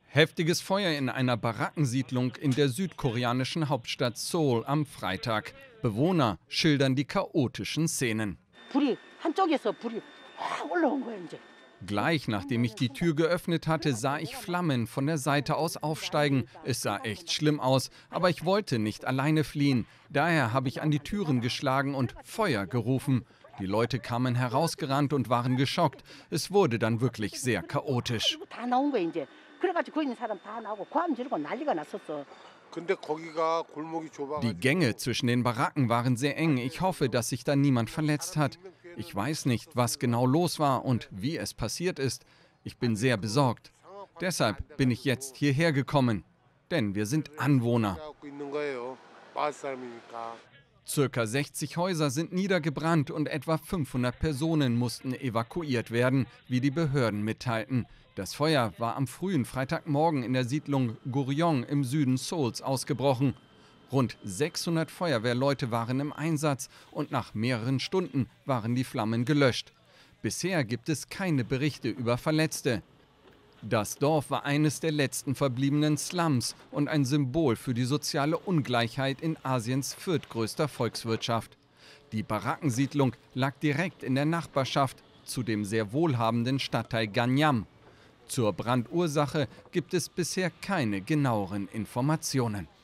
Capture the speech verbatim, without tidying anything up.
Heftiges Feuer in einer Barackensiedlung in der südkoreanischen Hauptstadt Seoul am Freitag. Bewohner schildern die chaotischen Szenen. 불이 한쪽에서 불이 확 올라온 거예요, 이제. Gleich nachdem ich die Tür geöffnet hatte, sah ich Flammen von der Seite aus aufsteigen. Es sah echt schlimm aus, aber ich wollte nicht alleine fliehen. Daher habe ich an die Türen geschlagen und Feuer gerufen. Die Leute kamen herausgerannt und waren geschockt. Es wurde dann wirklich sehr chaotisch. 그리고 다 나온 거예요, 이제. 그래가지고 거기 있는 사람 다 나오고 고함 지르고 난리가 났었어. 근데 거기가 골목이 좁아. Die Gänge zwischen den Baracken waren sehr eng. Ich hoffe, dass sich da niemand verletzt hat. Ich weiß nicht, was genau los war und wie es passiert ist. Ich bin sehr besorgt. Deshalb bin ich jetzt hierher gekommen. Denn wir sind Anwohner. Circa sechzig Häuser sind niedergebrannt und etwa fünfhundert Personen mussten evakuiert werden, wie die Behörden mitteilten. Das Feuer war am frühen Freitagmorgen in der Siedlung Goryeo im Süden Seouls ausgebrochen. Rund sechshundert Feuerwehrleute waren im Einsatz und nach mehreren Stunden waren die Flammen gelöscht. Bisher gibt es keine Berichte über Verletzte. Das Dorf war eines der letzten verbliebenen Slums und ein Symbol für die soziale Ungleichheit in Asiens viertgrößter Volkswirtschaft. Die Barackensiedlung lag direkt in der Nachbarschaft zu dem sehr wohlhabenden Stadtteil Gangnam. Zur Brandursache gibt es bisher keine genaueren Informationen.